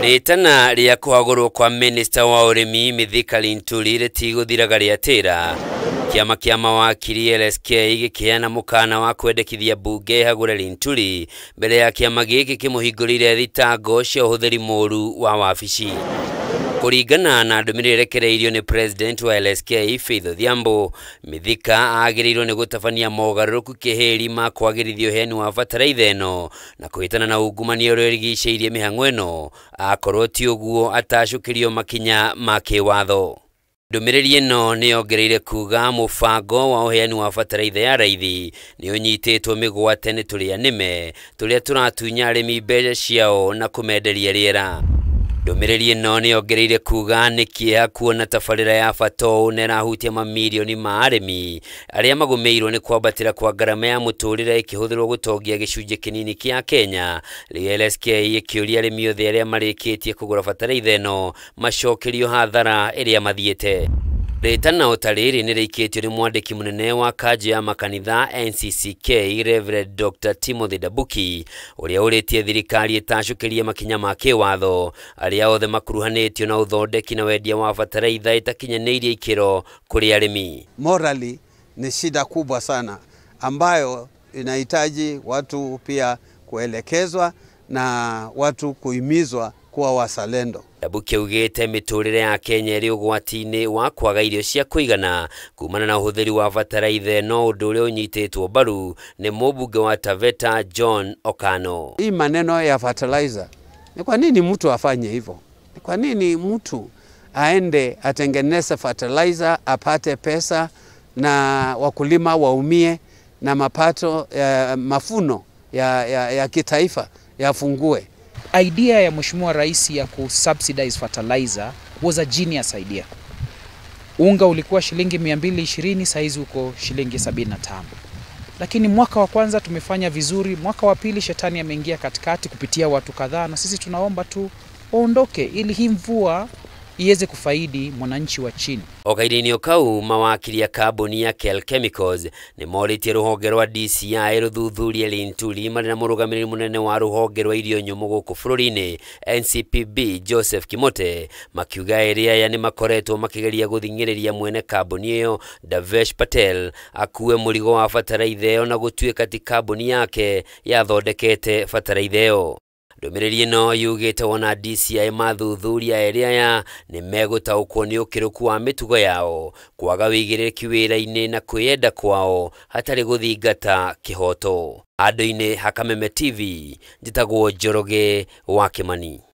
Ritana ria kuhagurwo kwa Minister wa Urimi Mithika Linturi ritigothiraga riatira kiama kia mawakiri LSK gikiana mukana wa kwendekithia bunge hagure Linturi mbere ya kiama giki kimuhingurire thitango cia uhuthiri moru wa wabici. Kuringana na ndumirire rekereirio ni President wa LSK Faith Odhiambo, Mithika agirirwo ni gutabania mogaruruku kiheri ma kwagirithio heni wa bataraitha eno na kuhitana na ungumania uria rigiceirie mihang'o eno akorwo ti uguo atacukirio makinya ma kiwatho. Ndumiriri eno ni ongereire kuga mubango wa uheani wa bataraitha ya raithi ni unyitetwo migwate ni turia nime turia turatunya arimi mbeca ciao na kumenderia riera. Ndumiriri eno ni ongereire kuga ni kieha kuona tabarira ya bato nerahutia mamilioni ma arimi aria magumeirwo ni kwambatira kwa garama ya muturire ikihuthirwo gutongia gicunje kinini kia Kenya. LSK ikiuria arimi othe aria marikitie kugura bataraitha eno macokerio hathara iria mathiete. Ritana otariri ni rikitio ni mwandiki munene wa kaji ya makanitha NCCK Reverend Dr. Timothy Dabuki uria uritie thirikari itacukirie makinya ma kiwatho aria othe makuruhanitio na uthondeki na wendia wa bataraitha itakinyanirie ikiro kuri arimi. Morally ni shida kubwa sana ambayo inahitaji watu pia kuelekezwa na watu kuhimizwa kuwa wazalendo. Dabuki ugite miturire ya Kenya iri ugwati-ini wa kwaga irio cia kuigana kumana na uhuthiri wa bataraitha no undu uria unyitetwo baru ni mubunge wa Taveta John Okano. Hii maneno ya fertilizer, ni kwa nini mtu afanye hivyo? Ni kwa nini mtu aende atengeneze fertilizer apate pesa na wakulima waumie na mapato mafuno ya kitaifa yafungue? Idea ya Mheshimiwa Rais ya kusubsidize fertilizer was a genius idea. Unga ulikuwa shilingi 220, saizi uko shilingi 75. Lakini mwaka wa kwanza tumefanya vizuri, mwaka wa pili shetani ameingia katikati kupitia watu kadhaa na sisi tunaomba tu waondoke ili hii mvua iweze kufaidi mwananchi wa chini. Okaidini okau mawakiri ya kaboni ya Kel Chemicals ni moritie ruhonge rwa DCI ruthuthuria Linturi mari na murugamiriri munene wa ruhonge rwa irio nyumu guku bururi-ini NCPB Joseph Kimote makiuga eria ya ni makoretwo makigeria guthingiriria mwene kaboni iyo Davesh Patel akuwe murigo wa bataraitha iyo na gutuika ti kaboni yake yathondekete bataraitha iyo. Ndumiriri eno yugite wona DCI mathuthuria eria ya ni megutaukwo ni ukiruku wa mitugo yao kwaga wigiriki wira-ini na kwiyenda kwao hatari guthingata kihoto. Andu-ini Hakameme TV njitagwo Njoroge wa Kimani.